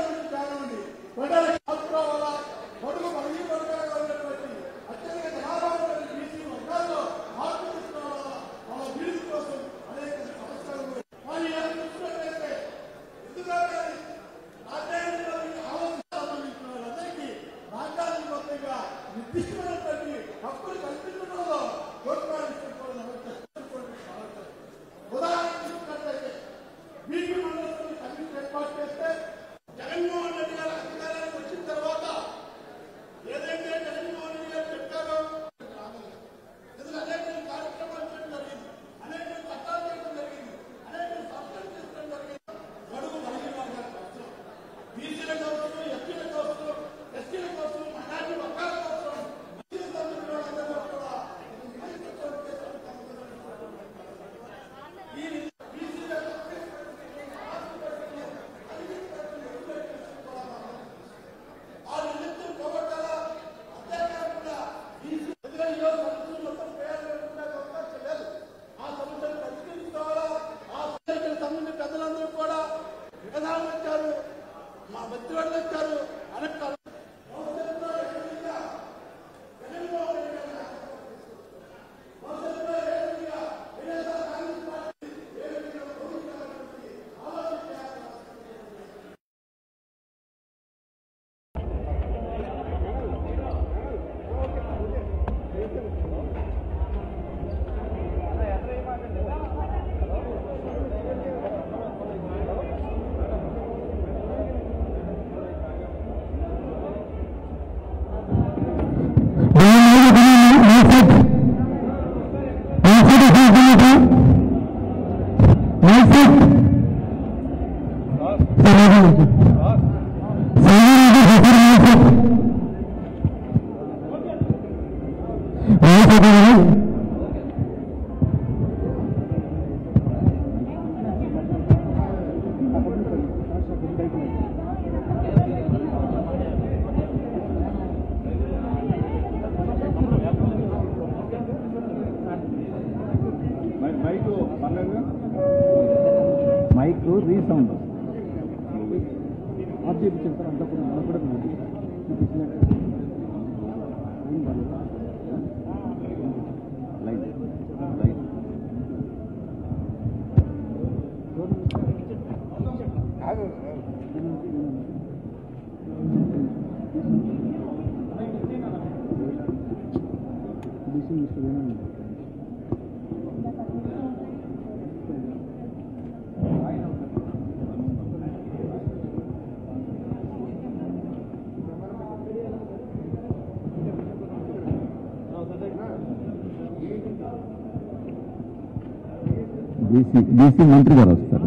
Mic resound of చేయించారు అంతా కూడా మనకు కూడా బీసీ మంత్రి గారు వస్తారు.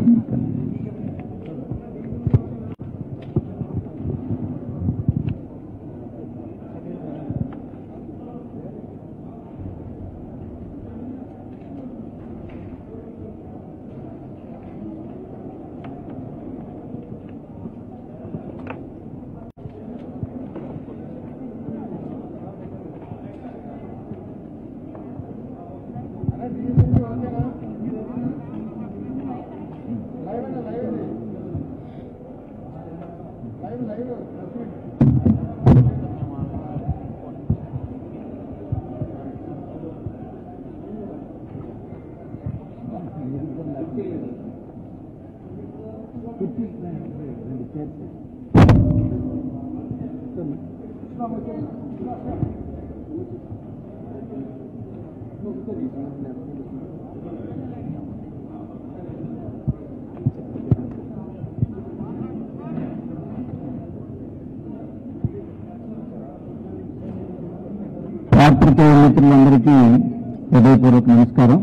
పాత్రికేయ మిత్రులందరికీ హృదయపూర్వక నమస్కారం.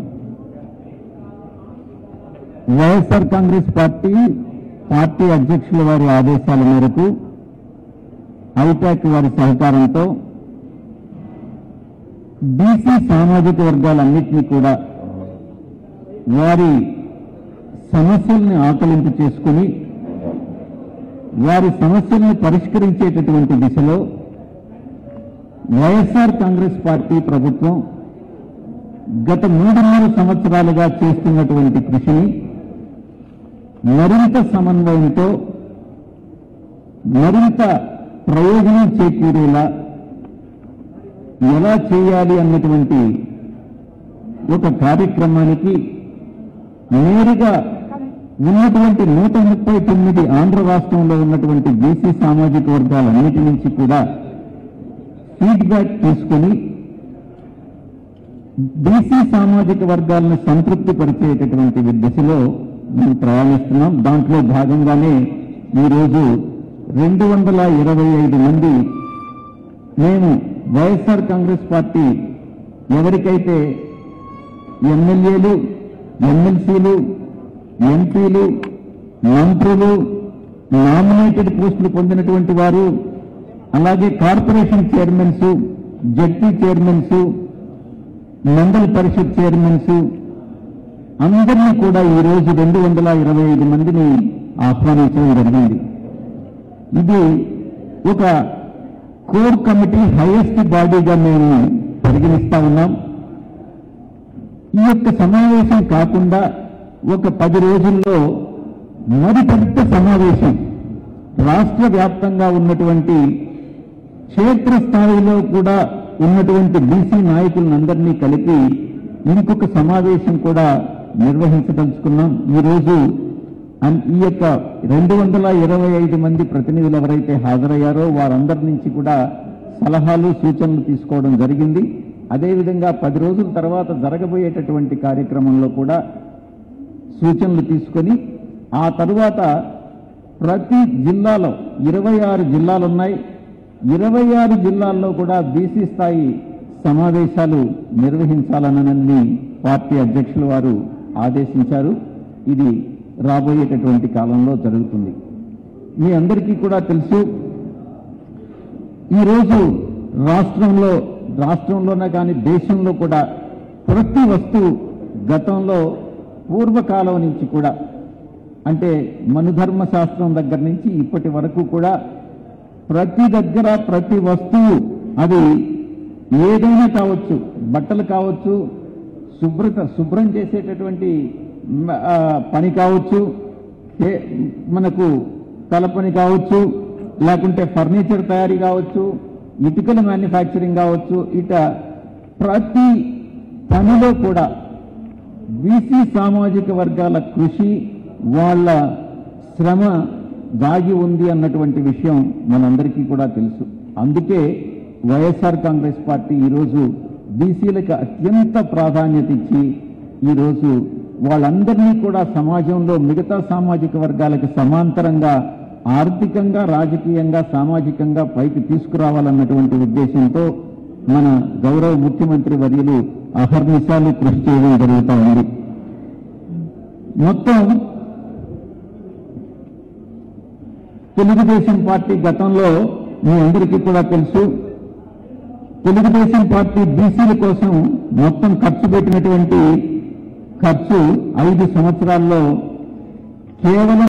వైఎస్ఆర్ కాంగ్రెస్ పార్టీ అధ్యక్షుల వారి ఆదేశాల మేరకు ఐపాక్ వారి సహకారంతో బీసీ సామాజిక వర్గాలన్నింటినీ కూడా వారి సమస్యల్ని ఆకలింపు చేసుకుని వారి సమస్యల్ని పరిష్కరించేటటువంటి దిశలో వైఎస్ఆర్ కాంగ్రెస్ పార్టీ ప్రభుత్వం గత 3.5 సంవత్సరాలుగా చేస్తున్నటువంటి కృషిని మరింత సమన్వయంతో మరింత ప్రయోజనం చేకూరేలా ఎలా చేయాలి అన్నటువంటి ఒక కార్యక్రమానికి నేరుగా ఉన్నటువంటి 139 ఆంధ్ర రాష్ట్రంలో ఉన్నటువంటి బీసీ సామాజిక వర్గాలన్నిటి నుంచి కూడా ఫీడ్బ్యాక్ తీసుకొని బీసీ సామాజిక వర్గాలను సంతృప్తి పరిచేటటువంటి దిశలో మేము ప్రయాణిస్తున్నాం. దాంట్లో భాగంగానే ఈరోజు 225 మంది మేము వైఎస్ఆర్ కాంగ్రెస్ పార్టీ ఎవరికైతే ఎమ్మెల్యేలు, ఎమ్మెల్సీలు, ఎంపీలు, మంత్రులు, నామినేటెడ్ పోస్టులు పొందినటువంటి వారు, అలాగే కార్పొరేషన్ చైర్మన్స్, జడ్పీ చైర్మన్స్, మండల పరిషత్ చైర్మన్స్ అందరినీ కూడా ఈరోజు 225 మందిని ఆహ్వానించడం జరిగింది. ఇది ఒక కోర్ కమిటీ హైయెస్ట్ బాడీగా మేము పరిగణిస్తా ఉన్నాం. ఈ యొక్క సమావేశం కాకుండా ఒక 10 రోజుల్లో మరి పెద్ద సమావేశం రాష్ట్ర వ్యాప్తంగా ఉన్నటువంటి క్షేత్రస్థాయిలో కూడా ఉన్నటువంటి బీసీ నాయకులందరినీ కలిపి ఇంకొక సమావేశం కూడా నిర్వహించదలుచుకున్నాం. ఈరోజు ఈ యొక్క 225 మంది ప్రతినిధులు ఎవరైతే హాజరయ్యారో వారందరి నుంచి కూడా సలహాలు, సూచనలు తీసుకోవడం జరిగింది. అదేవిధంగా 10 రోజుల తర్వాత జరగబోయేటటువంటి కార్యక్రమంలో కూడా సూచనలు తీసుకొని ఆ తరువాత ప్రతి జిల్లాలో 26 జిల్లాలున్నాయి. 26 జిల్లాల్లో కూడా బీసీ స్థాయి సమావేశాలు నిర్వహించాలనని పార్టీ అధ్యక్షులు వారు ఆదేశించారు. ఇది రాబోయేటటువంటి కాలంలో జరుగుతుంది. మీ అందరికీ కూడా తెలుసు, ఈరోజు రాష్ట్రంలోనే కానీ దేశంలో కూడా ప్రతి వస్తువు గతంలో పూర్వకాలం నుంచి కూడా అంటే మనుధర్మ శాస్త్రం దగ్గర నుంచి ఇప్పటి వరకు కూడా ప్రతి దగ్గర ప్రతి వస్తువు అది ఏదైనా కావచ్చు, బట్టలు కావచ్చు, శుభ్రం చేసేటటువంటి పని కావచ్చు, మనకు తలపని కావచ్చు, లేకుంటే ఫర్నిచర్ తయారీ కావచ్చు, ఇటుకల మ్యానుఫ్యాక్చరింగ్ కావచ్చు, ఇట ప్రతి పనిలో కూడా బీసీ సామాజిక వర్గాల కృషి, వాళ్ళ శ్రమ దాగి ఉంది అన్నటువంటి విషయం మనందరికీ కూడా తెలుసు. అందుకే వైఎస్ఆర్ కాంగ్రెస్ పార్టీ ఈరోజు బీసీలకు అత్యంత ప్రాధాన్యత ఇచ్చి ఈరోజు వాళ్ళందరినీ కూడా సమాజంలో మిగతా సామాజిక వర్గాలకు సమాంతరంగా ఆర్థికంగా, రాజకీయంగా, సామాజికంగా పైకి తీసుకురావాలన్నటువంటి ఉద్దేశంతో మన గౌరవ ముఖ్యమంత్రి వర్యులు అహర్నిశాలు కృషి చేయడం జరుగుతూ ఉంది. మొత్తం తెలుగుదేశం పార్టీ గతంలో మీ అందరికీ కూడా తెలుసు, తెలుగుదేశం పార్టీ బీసీల కోసం మొత్తం ఖర్చు పెట్టినటువంటి ఖర్చు 5 సంవత్సరాల్లో కేవలం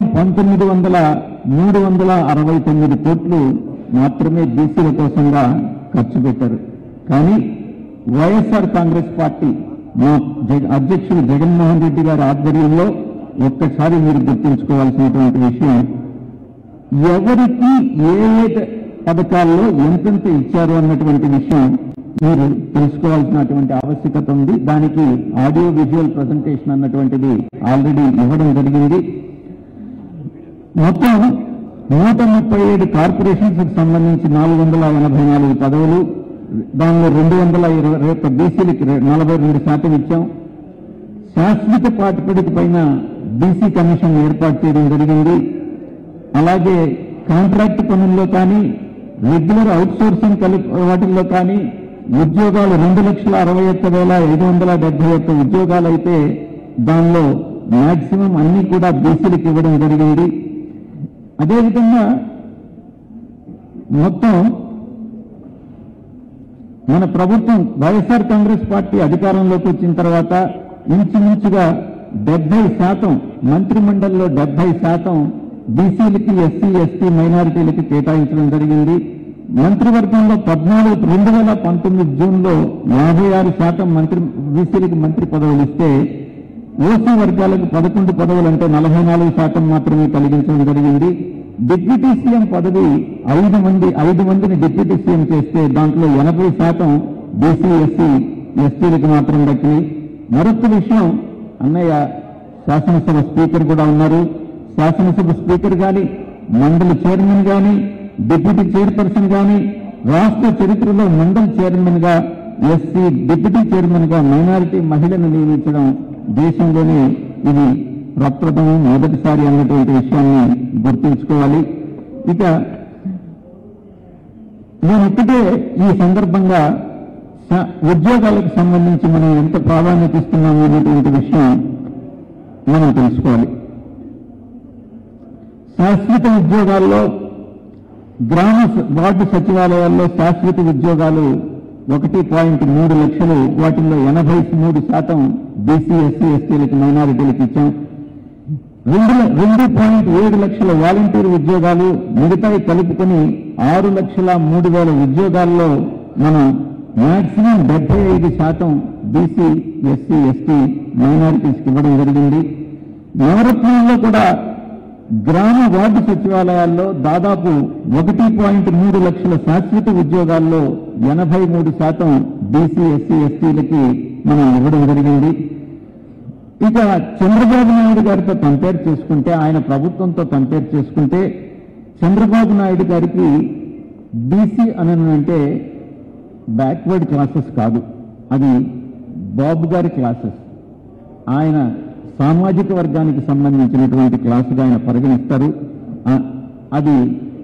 369 కోట్లు మాత్రమే బీసీల కోసంగా ఖర్చు పెట్టారు. కానీ వైఎస్ఆర్ కాంగ్రెస్ పార్టీ మా అధ్యక్షుడు జగన్మోహన్ రెడ్డి గారి ఆధ్వర్యంలో ఒక్కసారి మీరు గుర్తుంచుకోవాల్సినటువంటి విషయం, ఎవరికి ఏ పథకాల్లో ఎంతెంత ఇచ్చారు అన్నటువంటి విషయం మీరు తెలుసుకోవాల్సినటువంటి ఆవశ్యకత ఉంది. దానికి ఆడియో విజువల్ ప్రజెంటేషన్ అన్నటువంటిది ఆల్రెడీ ఇవ్వడం జరిగింది. మొత్తం 137 కార్పొరేషన్స్ కి సంబంధించి 484 పదవులు, దానిలో 220 బీసీలకి 42% ఇచ్చాం. శాశ్వత ప్రాతిపదిక పైన బీసీ కమిషన్ ఏర్పాటు చేయడం జరిగింది. అలాగే కాంట్రాక్ట్ పనుల్లో కానీ, రెగ్యులర్ అవుట్సోర్సింగ్ వాటిల్లో కానీ ఉద్యోగాలు 2,61,571 ఉద్యోగాలు అయితే దానిలో మాక్సిమం అన్ని కూడా బీసీలకు ఇవ్వడం జరిగింది. అదేవిధంగా మొత్తం మన ప్రభుత్వం వైఎస్ఆర్ కాంగ్రెస్ పార్టీ అధికారంలోకి వచ్చిన తర్వాత ఇంచుమించుగా 70% మంత్రిమండలిలో 70% బీసీలకి, ఎస్సీ, ఎస్టీ, మైనారిటీలకి కేటాయించడం జరిగింది. మంత్రివర్గంలో 2019 జూన్లో 56% బీసీలకి మంత్రి పదవులు ఇస్తే ఓసీ వర్గాలకు 11 పదవులు అంటే 44% మాత్రమే కలిగించడం జరిగింది. డిప్యూటీ సీఎం పదవి 5 మందిని డిప్యూటీ సీఎం చేస్తే దాంట్లో 80% బీసీ ఎస్సీ ఎస్టీలకు మాత్రం దక్కింది. మరొక విషయం, అన్నయ్య శాసనసభ స్పీకర్ కూడా ఉన్నారు. శాసనసభ స్పీకర్ కానీ, మండలి చైర్మన్ కానీ, డిప్యూటీ చైర్పర్సన్ కానీ, రాష్ట్ర చరిత్రలో మండలి చైర్మన్ గా ఎస్సీ డిప్యూటీ చైర్మన్ గా మైనారిటీ మహిళను నియమించడం దేశంలోనే ఇది ప్రప్రథమం, మొదటిసారి అన్నటువంటి విషయాన్ని గుర్తుంచుకోవాలి. ఇక నేను ఇక్కడే ఈ సందర్భంగా ఉద్యోగాలకు సంబంధించి మనం ఎంత ప్రాధాన్యత ఇస్తున్నాము అనేటువంటి విషయం మనం తెలుసుకోవాలి. శాశ్వత ఉద్యోగాల్లో గ్రామ వార్డు సచివాలయాల్లో శాశ్వత ఉద్యోగాలు 1.3 లక్షలు, వాటిల్లో 83% బీసీ ఎస్సీ ఎస్టీలకు మైనారిటీలకు ఇచ్చాం. 2.7 లక్షల వాలంటీర్ ఉద్యోగాలు, మిగతాయి కలుపుకొని 6,03,000 ఉద్యోగాల్లో మనం మాక్సిమం 75% బీసీ ఎస్సీ ఎస్టీ మైనారిటీస్కి ఇవ్వడం జరిగింది. నవరత్నాల్లో కూడా గ్రామ వార్డు సచివాలయాల్లో దాదాపు 1.3 లక్షల శాశ్వత ఉద్యోగాల్లో 83% బీసీ ఎస్సీ ఎస్టీలకి మనం ఇవ్వడం జరిగింది. ఇక చంద్రబాబు నాయుడు గారితో కంపేర్ చేసుకుంటే, ఆయన ప్రభుత్వంతో కంపేర్ చేసుకుంటే, చంద్రబాబు నాయుడు గారికి బీసీ అంటే బ్యాక్వర్డ్ క్లాసెస్ కాదు, అది బాబు గారి క్లాసెస్. ఆయన సామాజిక వర్గానికి సంబంధించినటువంటి క్లాసుగా ఆయన పరిగణిస్తారు. అది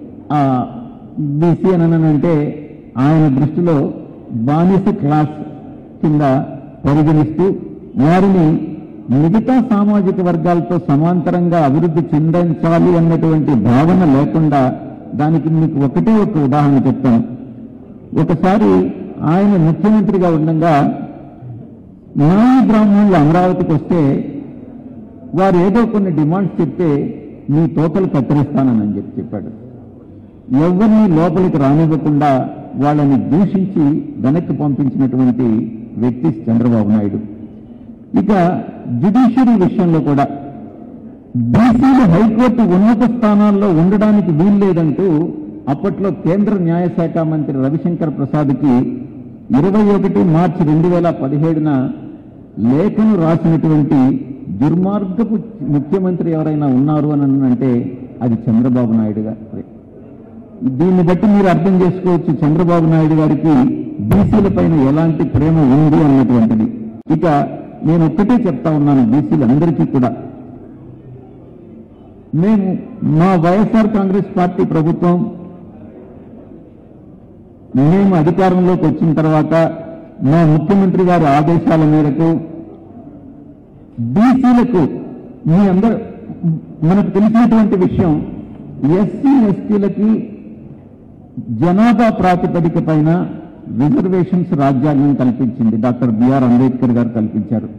బీసీ అంటే ఆయన దృష్టిలో బానిస క్లాస్ కింద పరిగణిస్తూ వారిని మిగతా సామాజిక వర్గాలతో సమాంతరంగా అభివృద్ధి చెందించాలి అన్నటువంటి భావన లేకుండా, దానికి మీకు ఒకటే ఒక ఉదాహరణ చెప్తాను. ఒకసారి ఆయన ముఖ్యమంత్రిగా ఉండగా నాయి బ్రాహ్మణులు అమరావతికి వస్తే వారు ఏదో కొన్ని డిమాండ్స్ చెప్తే మీ తోకలు కత్తిరిస్తానని చెప్పాడు. ఎవరిని లోపలికి రానివ్వకుండా వాళ్ళని దూషించి వెనక్కి పంపించినటువంటి వ్యక్తి చంద్రబాబు నాయుడు. ఇక జ్యుడిషియరీ విషయంలో కూడా బీసీలు హైకోర్టు ఉన్నత స్థానాల్లో ఉండడానికి వీల్లేదంటూ అప్పట్లో కేంద్ర న్యాయశాఖ మంత్రి రవిశంకర్ ప్రసాద్కి 21 మార్చి 2017 లేఖను రాసినటువంటి దుర్మార్గపు ముఖ్యమంత్రి ఎవరైనా ఉన్నారు అని అంటే అది చంద్రబాబు నాయుడు గారు. దీన్ని బట్టి మీరు అర్థం చేసుకోవచ్చు చంద్రబాబు నాయుడు గారికి బీసీల పైన ఎలాంటి ప్రేమ ఉంది అన్నటువంటిది. ఇక నేను ఒక్కటే చెప్తా ఉన్నాను బీసీలందరికీ కూడా, మేము మా వైఎస్ఆర్ కాంగ్రెస్ పార్టీ ప్రభుత్వం మేము అధికారంలోకి వచ్చిన తర్వాత మా ముఖ్యమంత్రి గారి ఆదేశాల మేరకు బీసీలకు మీ అందరూ మనకు తెలిసినటువంటి విషయం, ఎస్సీ ఎస్టీలకి జనాభా ప్రాతిపదిక పైన రిజర్వేషన్స్ రాజ్యాంగం కల్పించింది. డాక్టర్ బిఆర్ అంబేద్కర్ గారు కల్పించారు.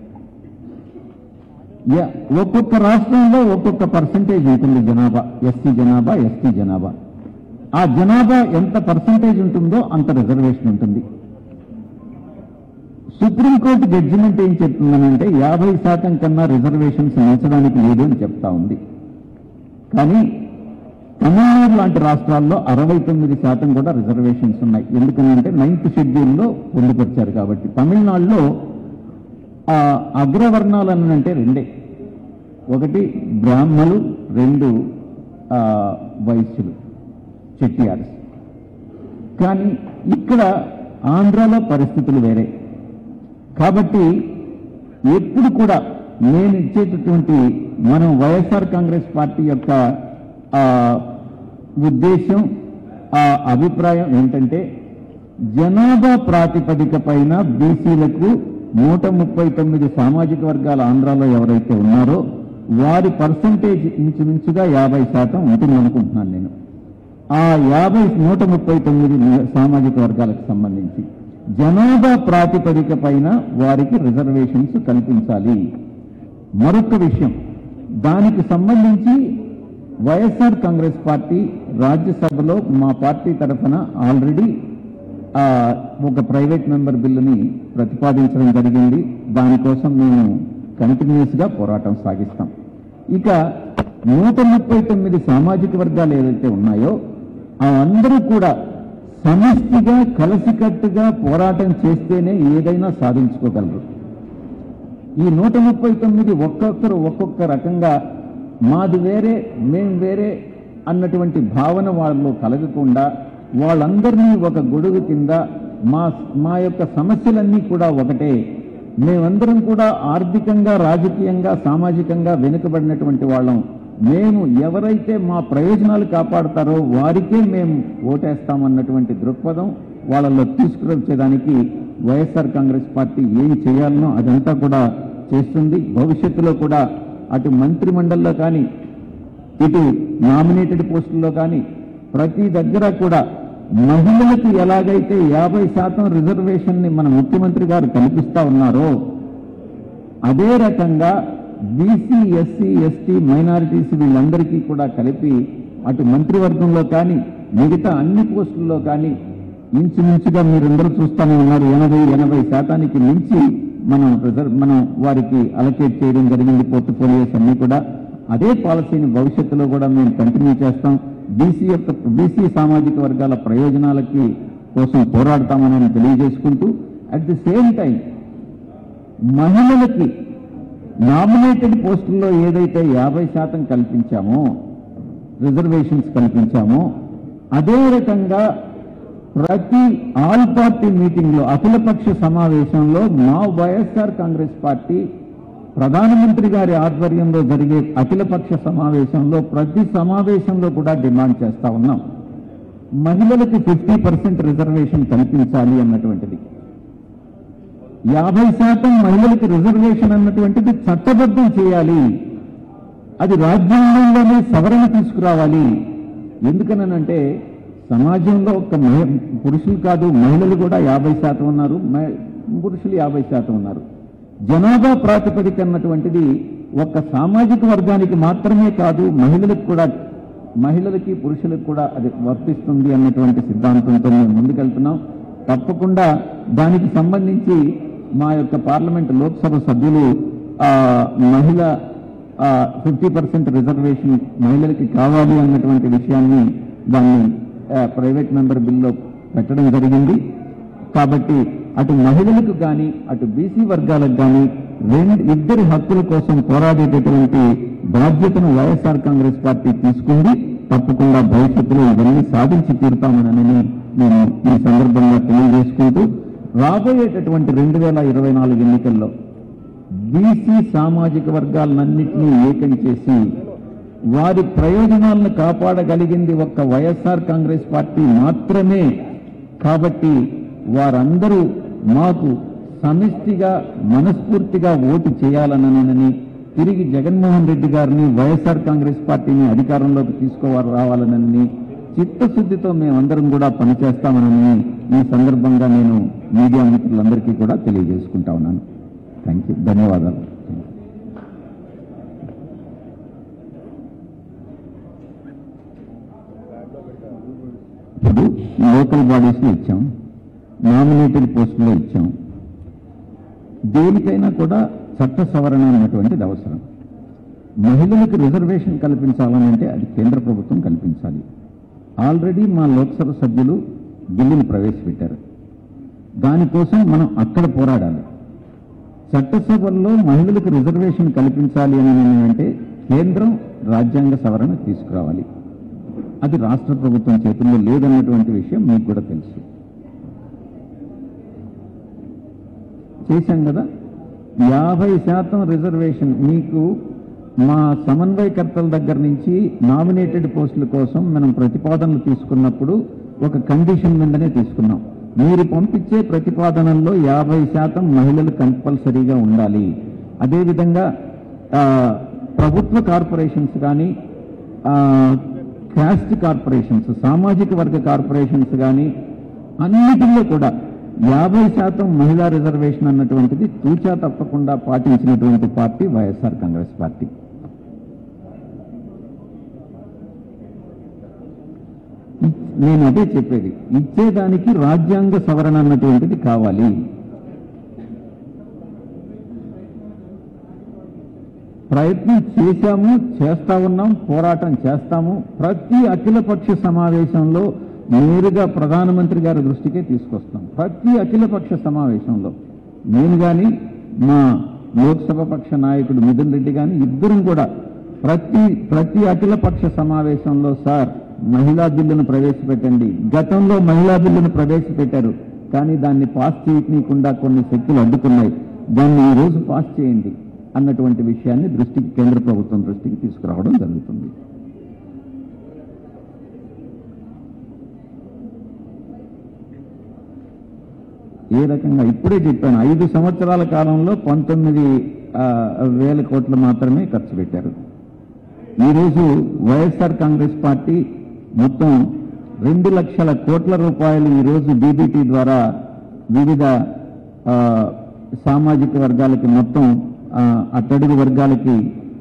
ఒక్కొక్క రాష్ట్రంలో ఒక్కొక్క పర్సంటేజ్ ఉంటుంది జనాభా, ఎస్సీ జనాభా, ఎస్టీ జనాభా. ఆ జనాభా ఎంత పర్సంటేజ్ ఉంటుందో అంత రిజర్వేషన్ ఉంటుంది. సుప్రీంకోర్టు జడ్జిమెంట్ ఏం చెప్తుందనంటే 50% కన్నా రిజర్వేషన్స్ ఉంచడానికి లేదు అని చెప్తా ఉంది. కానీ తమిళనాడు లాంటి రాష్ట్రాల్లో 69% కూడా రిజర్వేషన్స్ ఉన్నాయి. ఎందుకనంటే 9th షెడ్యూల్లో పొందుపరిచారు కాబట్టి. తమిళనాడులో అగ్రవర్ణాలు అంటే రెండే, ఒకటి బ్రాహ్మలు, 2 వైశ్యులు, చెట్టియార్స్. కానీ ఇక్కడ ఆంధ్రాలో పరిస్థితులు వేరే. కాబట్టి ఎప్పుడు కూడా నేను ఇచ్చేటటువంటి మనం వైఎస్ఆర్ కాంగ్రెస్ పార్టీ యొక్క ఉద్దేశం, అభిప్రాయం ఏంటంటే జనాభా ప్రాతిపదిక పైన బీసీలకు 139 సామాజిక వర్గాల ఆంధ్రాలో ఎవరైతే ఉన్నారో వారి పర్సంటేజ్ ఇంచుమించుగా 50% ఉంటుందనుకుంటున్నాను నేను. ఆ 139 సామాజిక వర్గాలకు సంబంధించి జనాభా ప్రాతిపదిక పైన వారికి రిజర్వేషన్స్ కల్పించాలి. మరొక విషయం, దానికి సంబంధించి వైఎస్ఆర్ కాంగ్రెస్ పార్టీ రాజ్యసభలో మా పార్టీ తరఫున ఆల్రెడీ ఒక ప్రైవేట్ మెంబర్ బిల్లుని ప్రతిపాదించడం జరిగింది. దానికోసం మేము కంటిన్యూస్ గా పోరాటం సాగిస్తాం. ఇక 139 సామాజిక వర్గాలు ఏదైతే ఉన్నాయో అందరూ కూడా సమిష్టిగా కలిసికట్టుగా పోరాటం చేస్తేనే ఏదైనా సాధించుకోగలరు. ఈ 139 ఒక్కొక్కరు ఒక్కొక్క రకంగా మాది వేరే మేం వేరే అన్నటువంటి భావన వాళ్ళలో కలగకుండా వాళ్ళందరినీ ఒక గొడుగు కింద మా యొక్క సమస్యలన్నీ కూడా ఒకటే, మేమందరం కూడా ఆర్థికంగా రాజకీయంగా సామాజికంగా వెనుకబడినటువంటి వాళ్ళం, మేము ఎవరైతే మా ప్రయోజనాలు కాపాడుతారో వారికే మేము ఓటేస్తామన్నటువంటి దృక్పథం వాళ్ళలో తీసుకువచ్చేదానికి వైఎస్ఆర్ కాంగ్రెస్ పార్టీ ఏం చేయాలనో అదంతా కూడా చేస్తుంది. భవిష్యత్తులో కూడా అటు మంత్రిమండలిలో కానీ ఇటు నామినేటెడ్ పోస్టుల్లో కానీ ప్రతి దగ్గర కూడా మహిళలకు ఎలాగైతే 50% రిజర్వేషన్ ని మన ముఖ్యమంత్రి గారు కల్పిస్తా ఉన్నారో అదే రకంగా బీసీ ఎస్సీ ఎస్టీ మైనారిటీస్ వీళ్ళందరికీ కూడా కలిపి అటు మంత్రివర్గంలో కానీ మిగతా అన్ని పోస్టుల్లో కానీ ఇంచుమించుగా మీరందరూ చూస్తూనే ఉన్నారు 80% మించి మనం వారికి అలకేట్ చేయడం జరిగింది. పోర్ట్ఫోలియోస్ అన్ని కూడా అదే పాలసీని భవిష్యత్తులో కూడా మేము కంటిన్యూ చేస్తాం. బీసీ సామాజిక వర్గాల ప్రయోజనాలకి కోసం పోరాడతామని తెలియజేసుకుంటూ అట్ ది సేమ్ టైం మహిళలకి నామినేటెడ్ పోస్టుల్లో ఏదైతే 50% కల్పించామో రిజర్వేషన్స్ కల్పించామో అదే రకంగా ప్రతి ఆల్ పార్టీ మీటింగ్ లో అఖిలపక్ష సమావేశంలో మా వైఎస్ఆర్ కాంగ్రెస్ పార్టీ ప్రధానమంత్రి గారి ఆధ్వర్యంలో జరిగే అఖిలపక్ష సమావేశంలో ప్రతి సమావేశంలో కూడా డిమాండ్ చేస్తా ఉన్నాం, మహిళలకు 50% రిజర్వేషన్ కల్పించాలి అన్నటువంటిది. 50% మహిళలకు రిజర్వేషన్ అన్నటువంటిది చట్టబద్ధం చేయాలి, అది రాజ్యాంగంలోనే సవరణ తీసుకురావాలి. ఎందుకనంటే సమాజంలో ఒక పురుషులు కాదు మహిళలు కూడా 50% ఉన్నారు, పురుషులు 50% ఉన్నారు. జనాభా ప్రాతిపదిక అన్నటువంటిది ఒక సామాజిక వర్గానికి మాత్రమే కాదు మహిళలకి పురుషులకు కూడా అది వర్తిస్తుంది అన్నటువంటి సిద్ధాంతంతో మేము ముందుకెళ్తున్నాం. తప్పకుండా దానికి సంబంధించి మా యొక్క పార్లమెంట్ లోక్సభ సభ్యులు మహిళ 50% రిజర్వేషన్ మహిళలకి కావాలి అన్నటువంటి విషయాన్ని దాన్ని ప్రైవేట్ మెంబర్ బిల్లో పెట్టడం జరిగింది. కాబట్టి అటు మహిళలకు కానీ అటు బీసీ వర్గాలకు కానీ ఇద్దరి హక్కుల కోసం పోరాడేటటువంటి బాధ్యతను వైఎస్ఆర్ కాంగ్రెస్ పార్టీ తీసుకుంది. తప్పకుండా భవిష్యత్తులో ఇవన్నీ సాధించి తీరుతామని నేను ఈ సందర్భంగా తెలియజేసుకుంటూ రాబోయేటటువంటి 2024 ఎన్నికల్లో బీసీ సామాజిక వర్గాలన్నింటినీ ఏకం చేసి వారి ప్రయోజనాలను కాపాడగలిగింది ఒక్క వైఎస్ఆర్ కాంగ్రెస్ పార్టీ మాత్రమే. కాబట్టి వారందరూ మాకు సమిష్టిగా మనస్ఫూర్తిగా ఓటు చేయాలనని తిరిగి జగన్మోహన్ రెడ్డి గారిని వైఎస్ఆర్ కాంగ్రెస్ పార్టీని అధికారంలోకి రావాలనని చిత్తశుద్ధితో మేమందరం కూడా పనిచేస్తామనని ఈ సందర్భంగా నేను మీడియా మిత్రులందరికీ కూడా తెలియజేసుకుంటా ఉన్నాను. థ్యాంక్ యూ, ధన్యవాదాలు. ఇప్పుడు లోకల్ బాడీస్లో ఇచ్చాం, నామినేటెడ్ పోస్టులో ఇచ్చాం. దేనికైనా కూడా చట్ట సవరణ అన్నటువంటిది అవసరం. మహిళలకు రిజర్వేషన్ కల్పించాలనంటే అది కేంద్ర ప్రభుత్వం కల్పించాలి. ఆల్రెడీ మా లోక్సభ సభ్యులు బిల్లును ప్రవేశపెట్టారు, దానికోసం మనం అక్కడ పోరాడాలి. చట్టసభల్లో మహిళలకు రిజర్వేషన్ కల్పించాలి అని అంటే కేంద్రం రాజ్యాంగ సవరణ తీసుకురావాలి. అది రాష్ట్ర ప్రభుత్వం చేతుల్లో లేదన్నటువంటి విషయం మీకు కూడా తెలుసు. చేశాం కదా, 50% రిజర్వేషన్ మీకు మా సమన్వయకర్తల దగ్గర నుంచి నామినేటెడ్ పోస్టుల కోసం మనం ప్రతిపాదనలు తీసుకున్నప్పుడు ఒక కండిషన్ మీదనే తీసుకున్నాం. మీరు పంపించే ప్రతిపాదనల్లో 50% మహిళలు కంపల్సరీగా ఉండాలి. అదేవిధంగా ప్రభుత్వ కార్పొరేషన్స్ కానీ క్యాస్ట్ కార్పొరేషన్స్ సామాజిక వర్గ కార్పొరేషన్స్ కానీ అన్నిటిలో కూడా 50% మహిళా రిజర్వేషన్ అన్నటువంటిది తూచా తప్పకుండా పాటించినటువంటి పార్టీ వైఎస్ఆర్ కాంగ్రెస్ పార్టీ. నేను అదే చెప్పేది, ఇచ్చేదానికి రాజ్యాంగ సవరణ అన్నటువంటిది కావాలి. ప్రయత్నం చేశాము, చేస్తా ఉన్నాం, పోరాటం చేస్తాము. ప్రతి అఖిలపక్ష సమావేశంలో నేరుగా ప్రధానమంత్రి గారి దృష్టికే తీసుకొస్తాం. ప్రతి అఖిలపక్ష సమావేశంలో నేను కానీ మా లోక్సభ పక్ష నాయకుడు మిథున్ రెడ్డి కానీ ఇద్దరం కూడా ప్రతి అఖిలపక్ష సమావేశంలో సార్ మహిళా బిల్లును ప్రవేశపెట్టండి. గతంలో మహిళా బిల్లును ప్రవేశపెట్టారు, కానీ దాన్ని పాస్ చేయకుండా కొన్ని శక్తులు అడ్డుకున్నాయి. దాన్ని ఈ రోజు పాస్ చేయండి అన్నటువంటి విషయాన్ని కేంద్ర ప్రభుత్వం దృష్టికి తీసుకురావడం జరుగుతుంది. ఏ రకంగా ఇప్పుడే చెప్పాను, 5 సంవత్సరాల కాలంలో 19,000 కోట్లు మాత్రమే ఖర్చు పెట్టారు. ఈరోజు వైఎస్ఆర్ కాంగ్రెస్ పార్టీ మొత్తం 2 లక్షల కోట్ల రూపాయలు ఈరోజు డీబీటీ ద్వారా వివిధ సామాజిక వర్గాలకి మొత్తం అట్టడుగు వర్గాలకి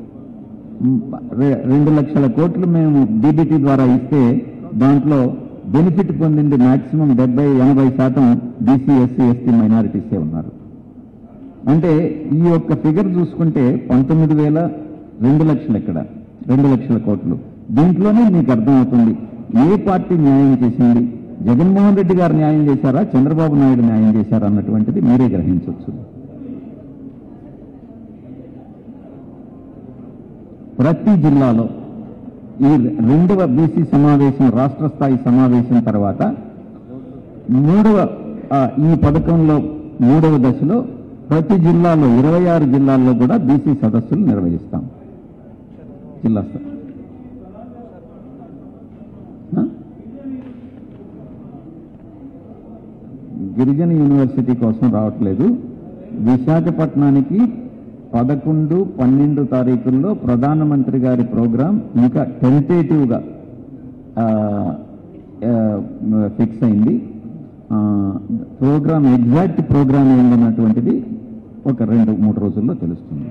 2 లక్షల కోట్లు మేము డీబీటీ ద్వారా ఇస్తే దాంట్లో బెనిఫిట్ పొందింది మాక్సిమం 70-80% బీసీ, ఎస్సీ, ఎస్టీ మైనారిటీసే ఉన్నారు. అంటే ఈ యొక్క ఫిగర్ చూసుకుంటే 19,000, 2 లక్షలు ఎక్కడ 2 లక్షల కోట్లు. దీంట్లోనే మీకు అర్థమవుతుంది ఏ పార్టీ న్యాయం చేసింది. జగన్మోహన్ రెడ్డి గారు న్యాయం చేశారా, చంద్రబాబు నాయుడు న్యాయం చేశారా అన్నటువంటిది మీరే గ్రహించవచ్చు. ప్రతి జిల్లాలో ఈ 2వ బీసీ సమావేశం, రాష్ట్ర స్థాయి సమావేశం తర్వాత ఈ పథకంలో 3వ దశలో ప్రతి జిల్లాలో 26 జిల్లాల్లో కూడా బీసీ సదస్సులు నిర్వహిస్తాం. జిల్లా స్థాయి గిరిజన యూనివర్సిటీ కోసం రావట్లేదు. విశాఖపట్నానికి 11, 12 తారీఖుల్లో ప్రధానమంత్రి గారి ప్రోగ్రాం ఇంకా టెంటేటివ్గా ఫిక్స్ అయింది. ప్రోగ్రాం ఎగ్జాక్ట్ ప్రోగ్రామ్ ఏంటన్నటువంటిది ఒక 2-3 రోజుల్లో తెలుస్తుంది.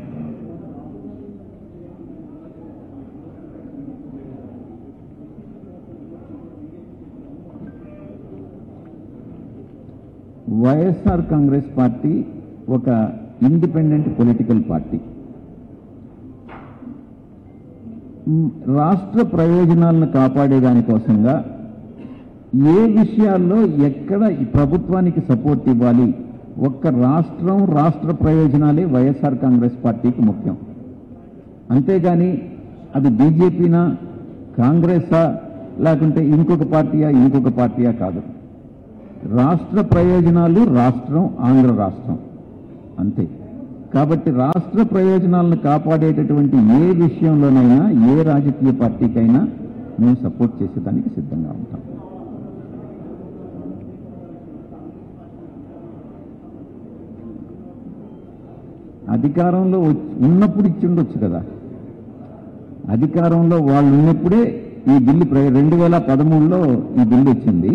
వైఎస్ఆర్ కాంగ్రెస్ పార్టీ ఒక ఇండిపెండెంట్ పొలిటికల్ పార్టీ. రాష్ట్ర ప్రయోజనాలను కాపాడే దానికోసంగా ఏ విషయాల్లో ఎక్కడ ప్రభుత్వానికి సపోర్ట్ ఇవ్వాలి, ఒక్క రాష్ట్ర ప్రయోజనాలే వైఎస్ఆర్ కాంగ్రెస్ పార్టీకి ముఖ్యం. అంతేగాని అది బీజేపీనా, కాంగ్రెసా, లేకుంటే ఇంకొక పార్టీయా కాదు. రాష్ట్ర ప్రయోజనాలు రాష్ట్రం, ఆంధ్ర రాష్ట్రం అంతే. కాబట్టి రాష్ట్ర ప్రయోజనాలను కాపాడేటటువంటి ఏ విషయంలోనైనా ఏ రాజకీయ పార్టీకైనా మేము సపోర్ట్ చేసేదానికి సిద్ధంగా ఉంటాం. అధికారంలో ఉన్నప్పుడు ఇచ్చిండొచ్చు కదా. అధికారంలో వాళ్ళు ఉన్నప్పుడే ఈ బిల్లు 2013లో ఈ బిల్లు వచ్చింది.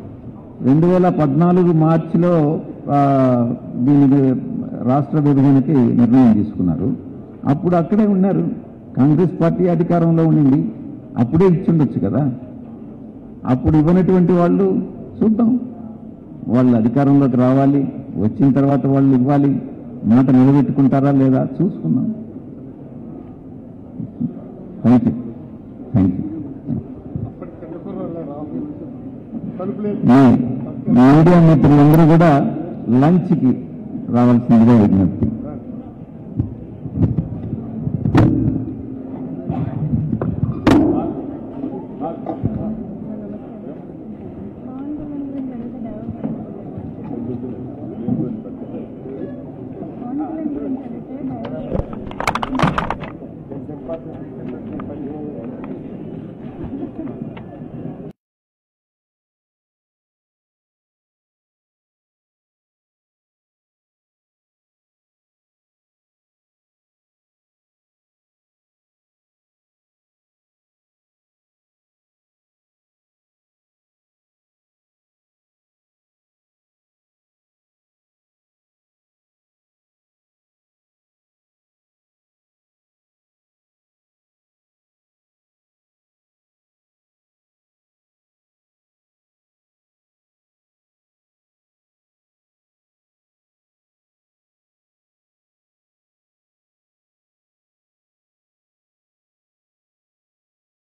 2014 మార్చిలో దీని రాష్ట్ర విభజనకి నిర్ణయం తీసుకున్నారు. అప్పుడు అక్కడే ఉన్నారు, కాంగ్రెస్ పార్టీ అధికారంలో ఉండింది, అప్పుడే ఇచ్చిండొచ్చు కదా. అప్పుడు ఇవ్వనటువంటి వాళ్ళు చూద్దాం, వాళ్ళు అధికారంలోకి రావాలి, వచ్చిన తర్వాత వాళ్ళు ఇవ్వాలి, మాట నిలబెట్టుకుంటారా లేదా చూసుకుందాం. Thank you. మీడియా మిత్రులందరూ కూడా లంచ్కి రావాల్సిందిగా విజ్ఞప్తి.